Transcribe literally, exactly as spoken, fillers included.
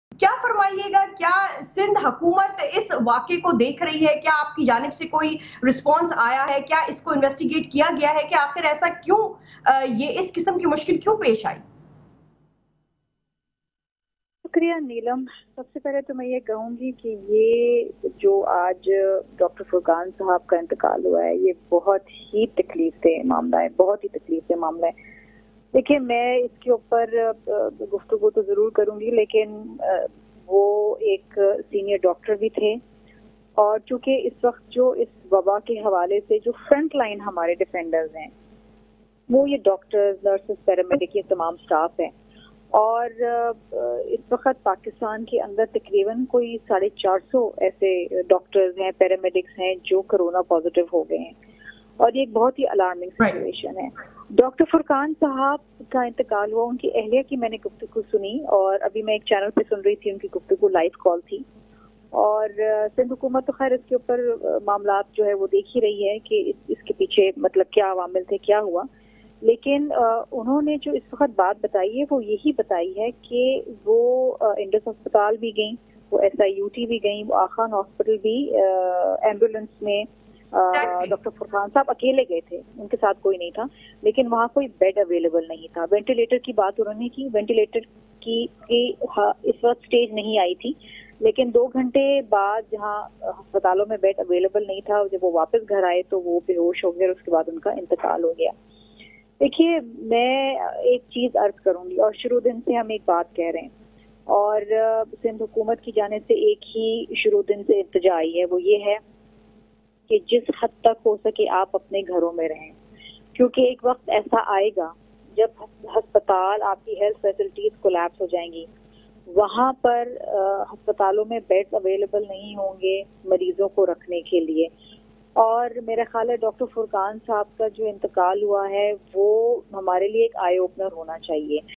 کیا فرمائیے گا، کیا سندھ حکومت اس واقعے کو دیکھ رہی ہے؟ کیا آپ کی جانب سے کوئی رسپانس آیا ہے؟ کیا اس کو انویسٹیگیٹ کیا گیا ہے کہ آخر ایسا کیوں یہ اس قسم کی مشکل کیوں پیش آئی؟ شکریہ نیلم. سب سے پہلے تو میں یہ کہوں گی کہ یہ جو آج ڈاکٹر فرقان صاحب کا انتقال ہوا ہے یہ بہت ہی تکلیف دہ معاملہ ہے، بہت ہی تکلیف دہ معاملہ ہے. دیکھیے میں اس کے اوپر گفتگو تو ضرور کروں گی، لیکن وہ ایک سینئر ڈاکٹر بھی تھے، اور چونکہ اس وقت جو اس وبا کے حوالے سے جو فرنٹ لائن ہمارے ڈیفینڈرز ہیں وہ یہ ڈاکٹرز، نرسز، پیرامیڈک، یہ تمام سٹاف ہیں. اور اس وقت پاکستان کے اندر تقریباً کوئی ساڑھے چار سو ایسے ڈاکٹرز ہیں، پیرامیڈکس ہیں جو کرونا پازیٹیو ہو گئے ہیں، اور یہ ایک بہت ہی الارمنگ سچویشن ہے. ڈاکٹر فرقان صاحب کا انتقال ہوا، ان کی اہلیہ کی میں نے گفتگو سنی، اور ابھی میں ایک چینل پہ سن رہی تھی ان کی گفتگو، لائیو کال تھی. اور سندھ حکومت تو خیر اس کے اوپر معاملات جو ہے وہ دیکھ ہی رہی ہے کہ اس کے پیچھے مطلب کیا عوامل تھے، کیا ہوا. لیکن انہوں نے جو اس وقت بات بتائی ہے وہ یہی بتائی ہے کہ وہ انڈس ہسپتال بھی گئیں، وہ ایس آئی یو ٹی بھی گئیں، وہ آخان ہاسپٹل بھی ایمبولینس میں ڈاکٹر فرقان صاحب اکیلے گئے تھے، ان کے ساتھ کوئی نہیں تھا، لیکن وہاں کوئی بیڈ اویلیبل نہیں تھا. وینٹیلیٹر کی بات انہوں نے کی، وینٹیلیٹر کی اس وقت سٹیج نہیں آئی تھی، لیکن دو گھنٹے بعد جہاں ہسپتالوں میں بیڈ اویلیبل نہیں تھا، جب وہ واپس گھر آئے تو وہ بے ہوش ہو گئے، اور اس کے بعد ان کا انتقال ہو گیا. دیکھیے میں ایک چیز عرض کروں گی، اور شروع دن سے ہم ایک بات کہہ رہے ہیں، اور سندھ حکومت کی جانب سے ایک ہی شروع دن سے التجا آئی ہے، وہ یہ ہے کہ جس حد تک ہو سکے آپ اپنے گھروں میں رہیں، کیونکہ ایک وقت ایسا آئے گا جب ہسپتال، آپ کی ہیلتھ فیسلٹیز کولیپس ہو جائیں گی، وہاں پر ہسپتالوں میں بیڈ اویلیبل نہیں ہوں گے مریضوں کو رکھنے کے لیے. اور میرا خیال ہے ڈاکٹر فرقان صاحب کا جو انتقال ہوا ہے وہ ہمارے لیے ایک آئی اوپنر ہونا چاہیے.